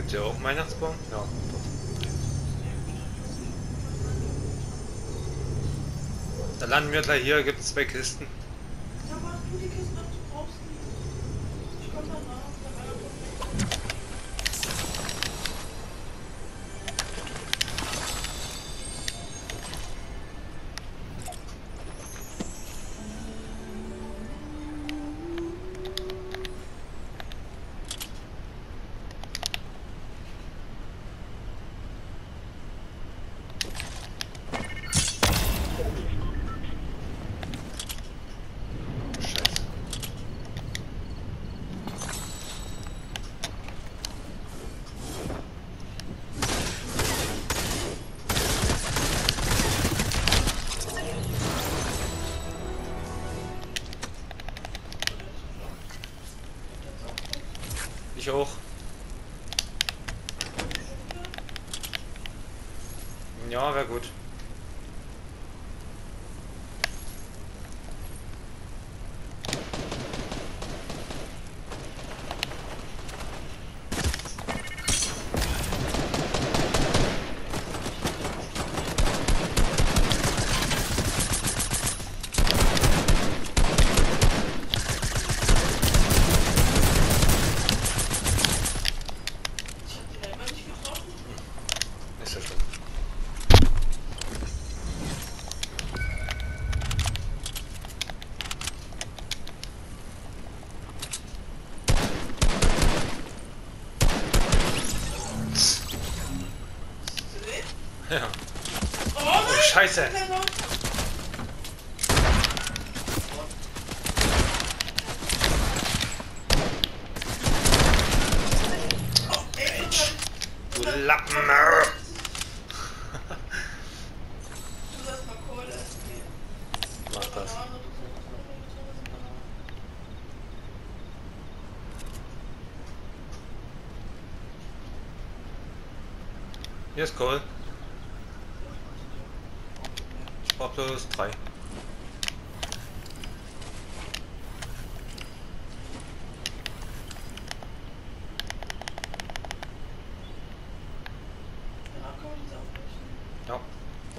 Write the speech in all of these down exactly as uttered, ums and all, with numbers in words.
Gibt es ja auch einen Weihnachtsbaum? Ja. Dann landen wir gleich hier, gibt es zwei Kisten. Ja, mach du die Kisten ab, du brauchst die. Ich komm danach, wenn einer kommt. Scheiße. Ich auch. Ja, wäre gut. Ich hab den einmal nicht getroffen. Ist ja schlimm. Ja. Oh nein! Scheiße! Oh, ey, Mensch. du Du Lappen! Du sollst mal Kohle essen. Mach das. Banane, du sollst Banane. Hier ist Kohl. Ich brauch bloß drei. Ja, komm, die ist aufbrechen. Ja.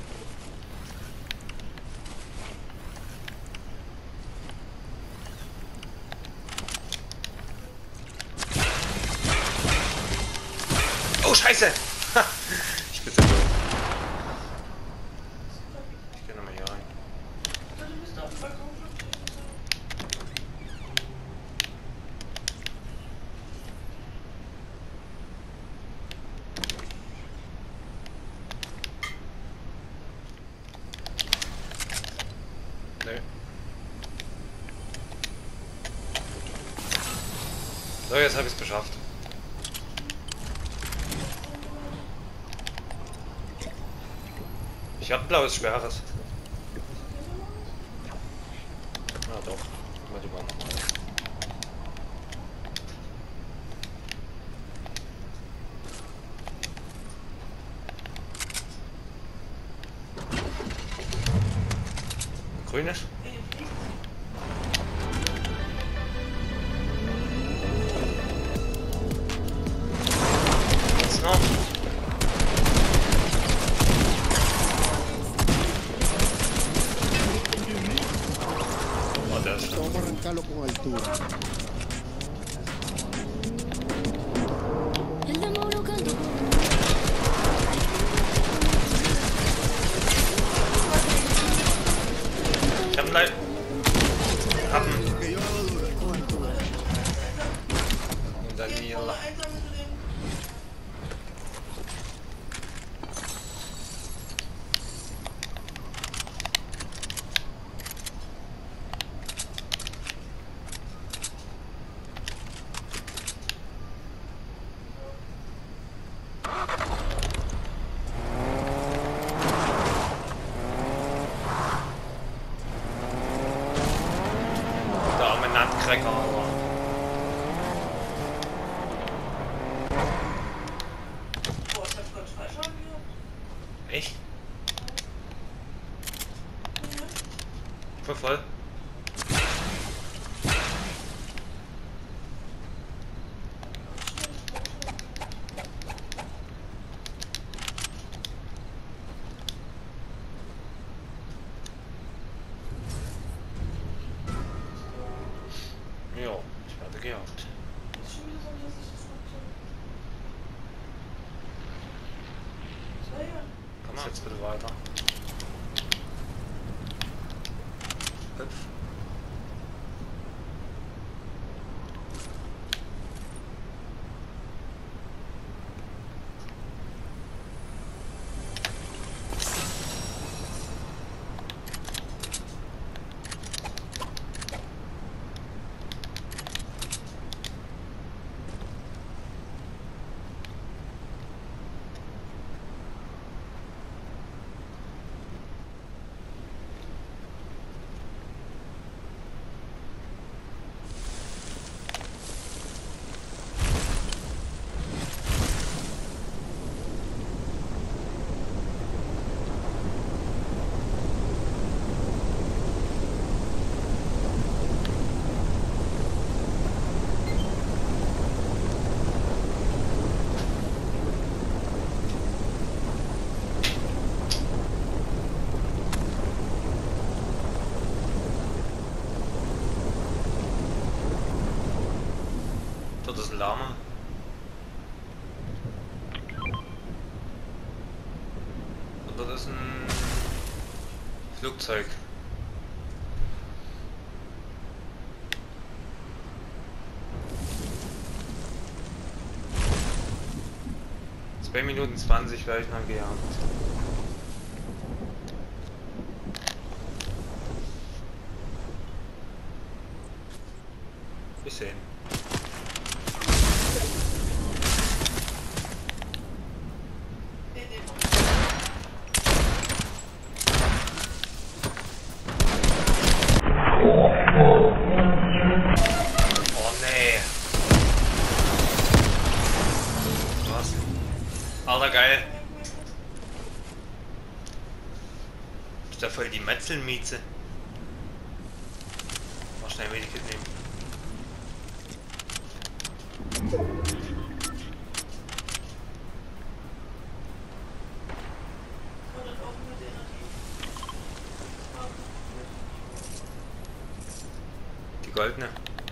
Oh, Scheiße! Ha, ich bin so doof. Ich geh nochmal hier rein. Ja, du bist auf dem Balkon flüchten. Nö. So, jetzt habe ich es geschafft. Ich habe ein blaues Schweres. Ah doch. Mal die Bahn nochmal. Grünes? Was noch? Oh, der ist Vamos a arrancarlo con altura. Ich hab einen Leib. Hab einen. Que yo hago dura con altura. Und dann Geh hier. Kohle einsammeln zu dem. Der arme Nutcracker, aber. Boah, ich hab grad zwei Schaden gehabt. Echt? Voll voll. weiter. Hüpf. Dort ist ein Lama. Und dort ist ein Flugzeug. zwei Minuten zwanzig werde ich noch gejagt. Bis sehen. Nee, nee. Oh nee. Was? Alter, geil. Ist da voll die Metzelmieze. Mal schnell Medikit nehmen. Und dann auch mit Energie. Die goldene.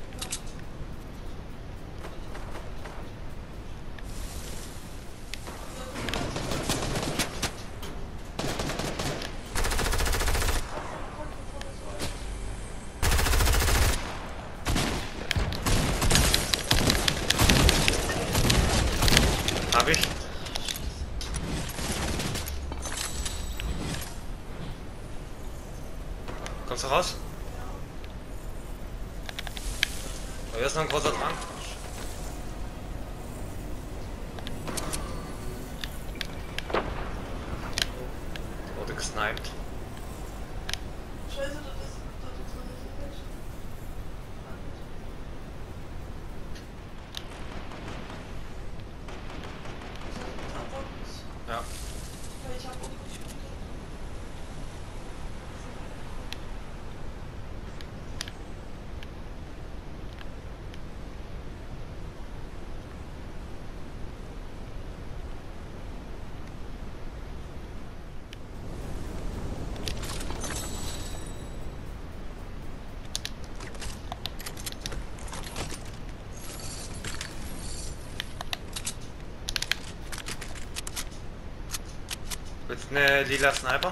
Hab ich. Kommst du raus? Aber hier ist noch ein großer Trank. Wurde gesniped. Scheiße, das ist, das ist noch nicht falsch. Ja. Weil ich hab auch nicht gut. Willst du eine lila Sniper?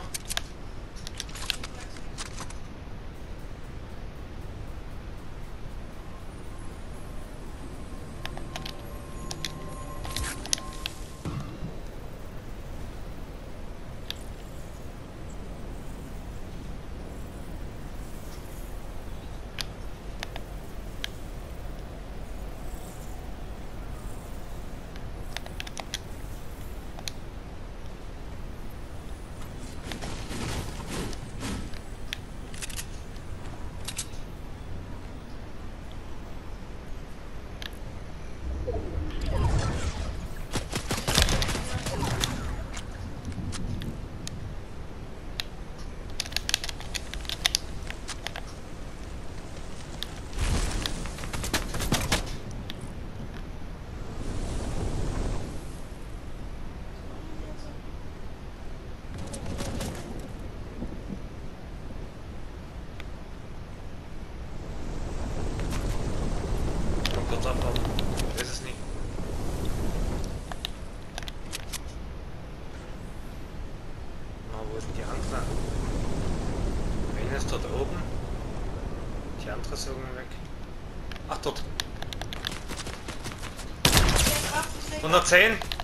Kurz abhauen. Ist es nicht. Nahversorgung weg. Ach, tot. Der Kraft ist weg. hundertzehn.